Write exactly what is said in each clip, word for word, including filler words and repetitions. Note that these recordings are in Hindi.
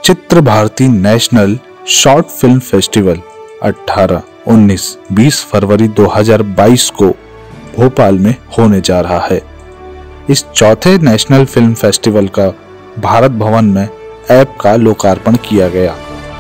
चित्र Bharati national short film festival अठारह, उन्नीस, बीस फरवरी दो हज़ार बाईस को भोपाल में होने जा रहा है। इस चौथे नेशनल फिल्म फेस्टिवल का भारत भवन में ऐप का लोकार्पण किया गया।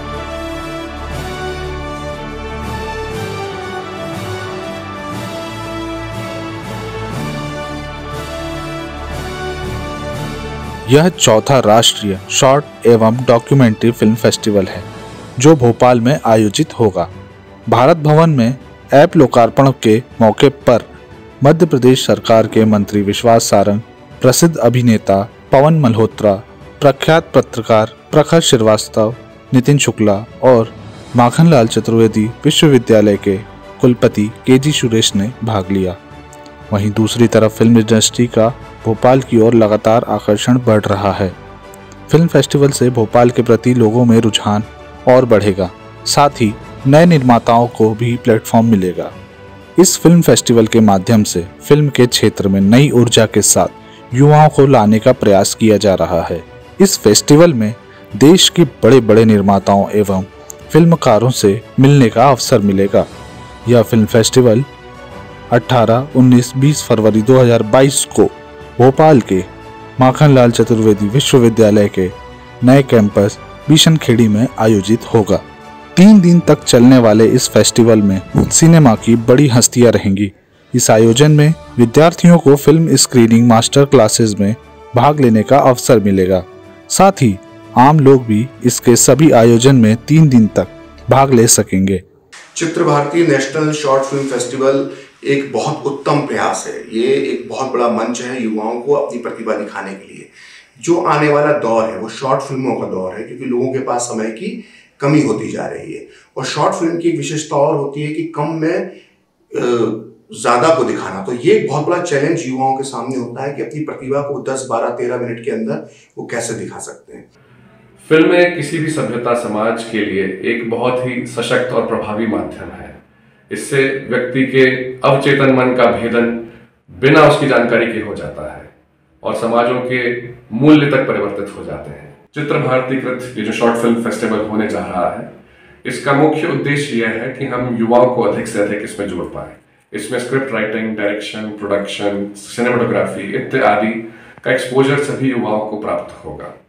यह चौथा राष्ट्रीय शॉर्ट एवं डॉक्यूमेंट्री फिल्म फेस्टिवल है जो भोपाल में आयोजित होगा। भारत भवन में ऐप लोकार्पण के मौके पर मध्य प्रदेश सरकार के मंत्री विश्वास सारंग, प्रसिद्ध अभिनेता पवन मल्होत्रा, प्रख्यात पत्रकार प्रखर श्रीवास्तव, नितिन शुक्ला और माखनलाल चतुर्वेदी विश्वविद्यालय के कुलपति के जी सुरेश ने भाग लिया। वहीं दूसरी तरफ फिल्म इंडस्ट्री का भोपाल की ओर लगातार आकर्षण बढ़ रहा है। फिल्म फेस्टिवल से भोपाल के प्रति लोगों में रुझान और बढ़ेगा, साथ ही नए निर्माताओं को भी प्लेटफॉर्म मिलेगा। इस फिल्म फेस्टिवल के माध्यम से फिल्म के क्षेत्र में नई ऊर्जा के साथ युवाओं को लाने का प्रयास किया जा रहा है। इस फेस्टिवल में देश के बड़े बड़े निर्माताओं एवं फिल्मकारों से मिलने का अवसर मिलेगा। यह फिल्म फेस्टिवल अठारह, उन्नीस, बीस फरवरी दो हज़ार बाईस को भोपाल के माखनलाल चतुर्वेदी विश्वविद्यालय के नए कैंपस बिशनखेड़ी में आयोजित होगा। तीन दिन तक चलने वाले इस फेस्टिवल में सिनेमा की बड़ी हस्तियां रहेंगी। इस आयोजन में विद्यार्थियों को फिल्म स्क्रीनिंग मास्टर क्लासेस में भाग लेने का अवसर मिलेगा। साथ ही आम लोग भी इसके सभी आयोजन में तीन दिन तक भाग ले सकेंगे। Chitra Bharati national short film festival एक बहुत उत्तम प्रयास है। ये एक बहुत बड़ा मंच है युवाओं को अपनी प्रतिभा दिखाने के लिए। जो आने वाला दौर है वो शॉर्ट फिल्मों का दौर है, क्योंकि लोगों के पास समय की कमी होती जा रही है। और शॉर्ट फिल्म की एक विशेषता और होती है कि कम में ज्यादा को दिखाना। तो ये एक बहुत बड़ा चैलेंज युवाओं के सामने होता है कि अपनी प्रतिभा को दस, बारह, तेरह मिनट के अंदर वो कैसे दिखा सकते हैं। फिल्में किसी भी सभ्यता समाज के लिए एक बहुत ही सशक्त और प्रभावी माध्यम है। इससे व्यक्ति के अवचेतन मन का भेदन बिना उसकी जानकारी के हो जाता है और समाजों के मूल्य तक परिवर्तित हो जाते हैं। चित्र भारती कृत ये जो शॉर्ट फिल्म फेस्टिवल होने जा रहा है, इसका मुख्य उद्देश्य यह है कि हम युवाओं को अधिक से अधिक इसमें जोड़ पाए। इसमें script writing, direction, production, cinematography इत्यादि का एक्सपोजर सभी युवाओं को प्राप्त होगा।